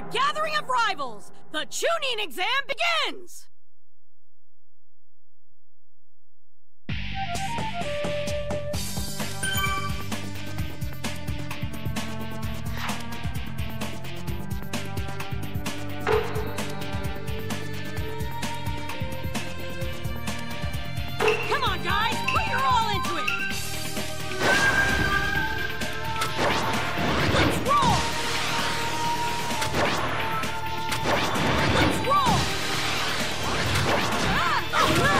the gathering of rivals! The Chunin exam begins! Come on, guys! Put your all into it! Let's roll! Let's roll! Oh no!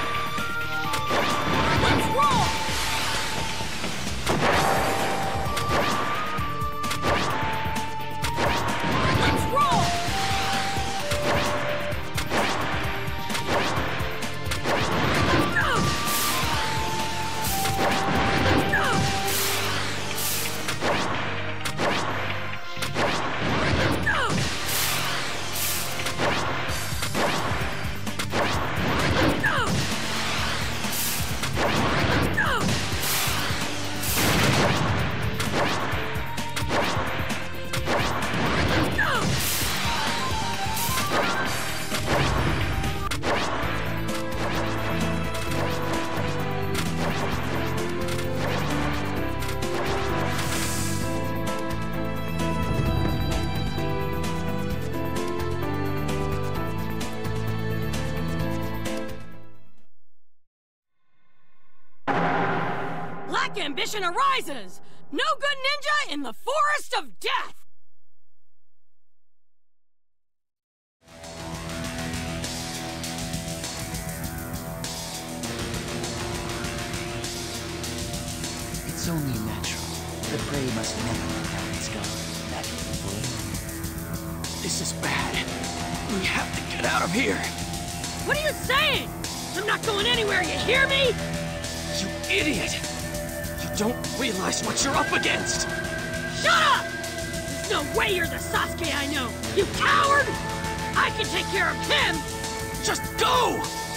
Let's roll! Let's roll! Black ambition arises! No good ninja in the forest of death! It's only natural. The prey must never let down its guard. That boy. This is bad. We have to get out of here. What are you saying? I'm not going anywhere, you hear me? You idiot! You don't realize what you're up against! Shut up! There's no way you're the Sasuke I know, you coward! I can take care of him! Just go!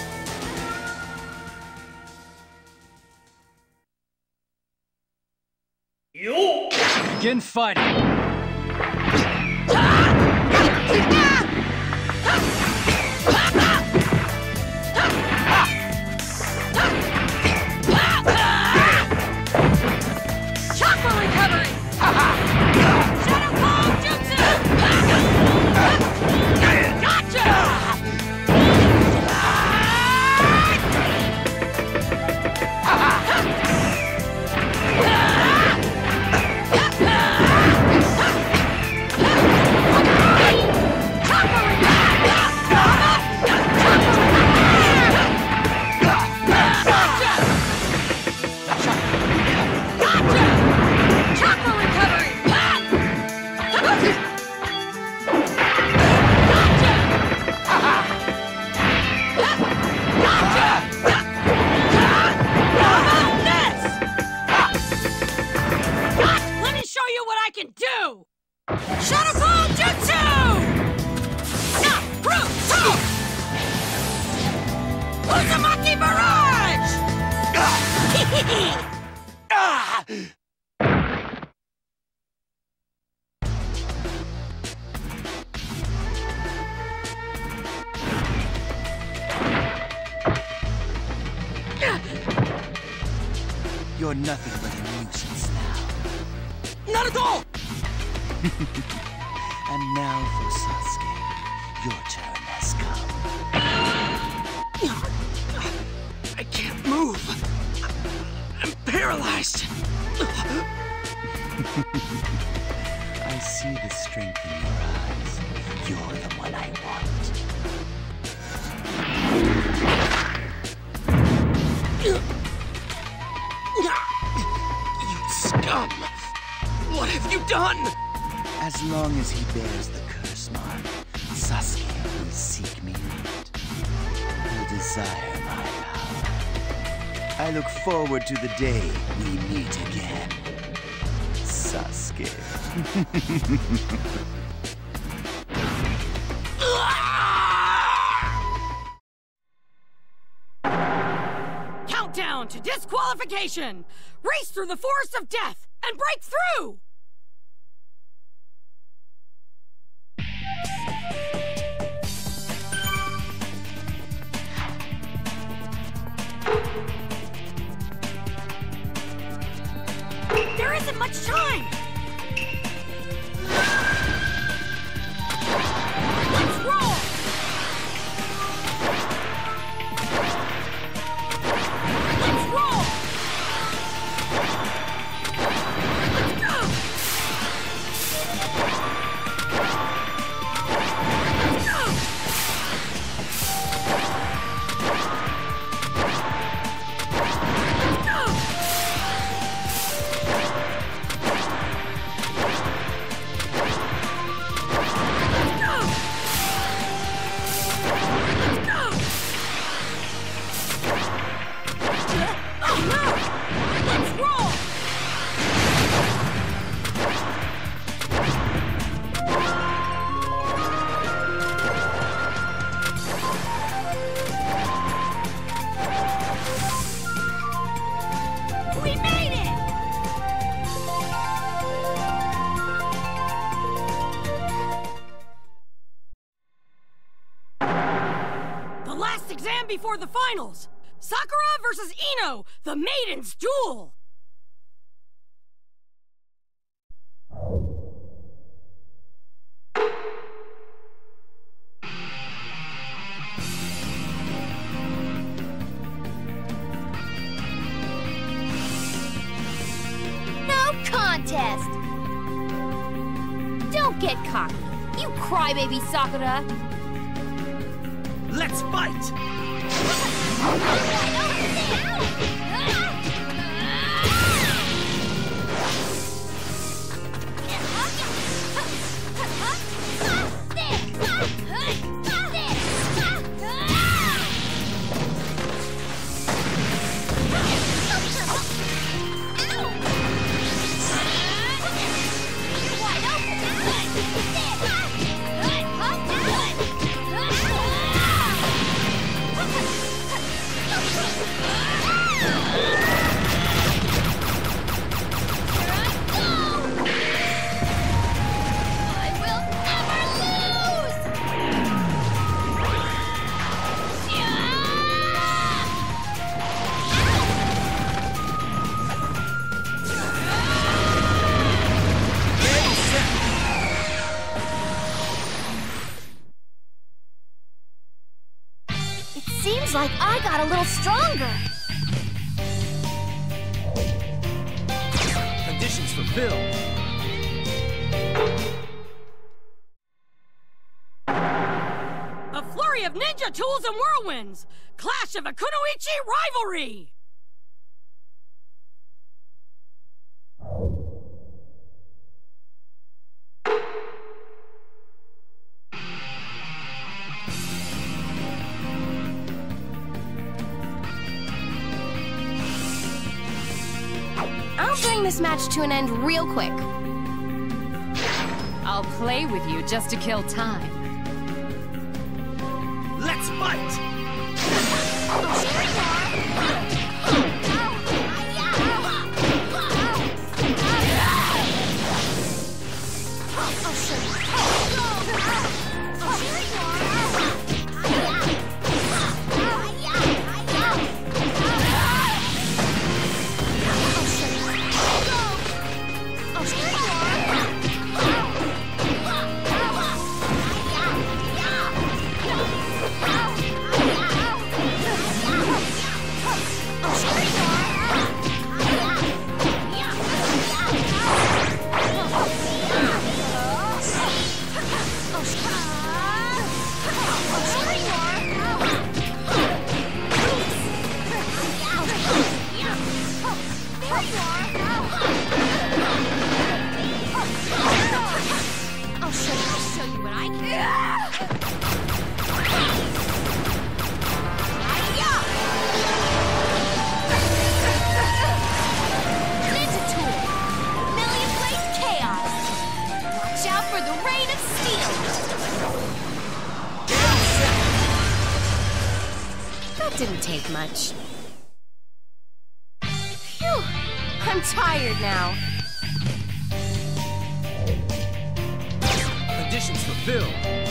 Yo! Begin fighting! Uzumaki barrage! You're nothing but a nuisance now. Not at all! And now for Sasuke. Your turn has come. I can't move. I'm paralyzed. I see the strength in your eyes. You're the one I want. You scum! What have you done? As long as he bears the curse mark, Sasuke will seek me out. He'll desire my power. I look forward to the day we meet again, Sasuke. Countdown to disqualification! Race through the forest of death and break through! exam before the finals. Sakura versus Ino, the Maiden's Duel. Contest! Don't get cocky, you crybaby Sakura! Let's fight! Seems like I got a little stronger. Conditions fulfilled. A flurry of ninja tools and whirlwinds! Clash of a kunoichi rivalry! I'll bring this match to an end real quick. I'll play with you just to kill time. Let's fight! Didn't take much. Phew! I'm tired now. Conditions fulfilled.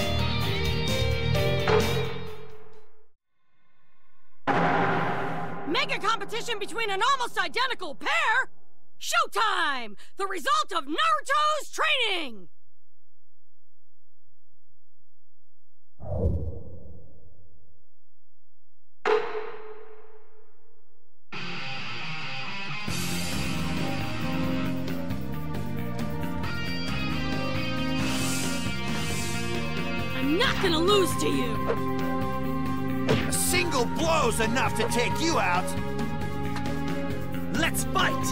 Mega competition between an almost identical pair! Showtime! The result of Naruto's training! I'm not gonna lose to you! A single blow's enough to take you out! Let's fight!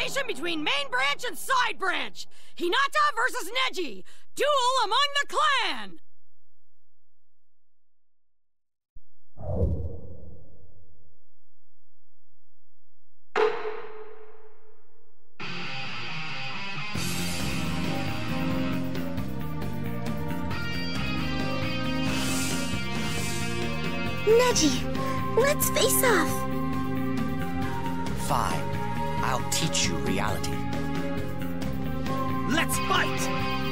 confrontation between main branch and side branch. Hinata versus Neji. Duel among the clan. Neji, let's face off. Fine. I'll teach you reality. Let's fight!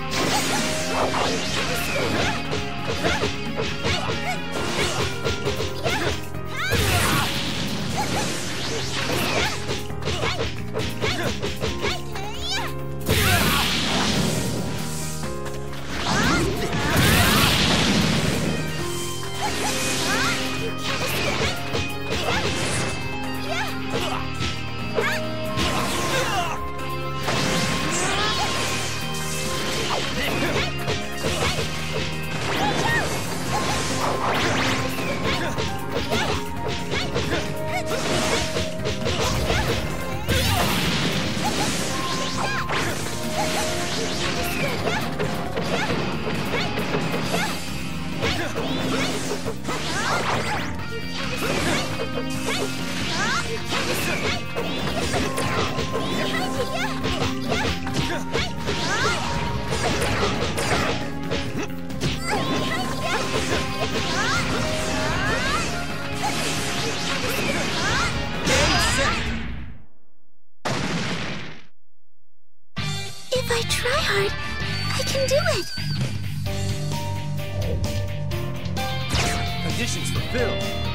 If I try hard, I can do it. Conditions fulfilled.